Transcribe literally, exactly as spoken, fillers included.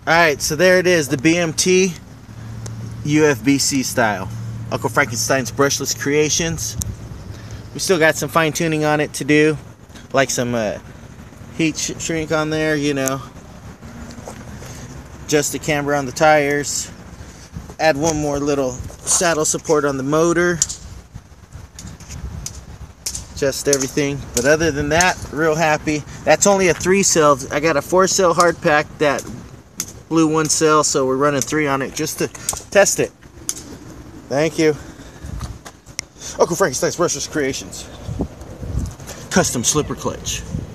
Alright, so there it is, the B M T U F B C style. Uncle Frankenstein's brushless creations. We still got some fine tuning on it to do, like some uh, heat sh shrink on there, you know. Just the camber on the tires. Add one more little saddle support on the motor. Just everything. But other than that, real happy. That's only a three cell. I got a four cell hard pack that blew one cell, so we're running three on it just to test it. Thank you. Uncle Frankenstein's brushless creations. Custom slipper clutch.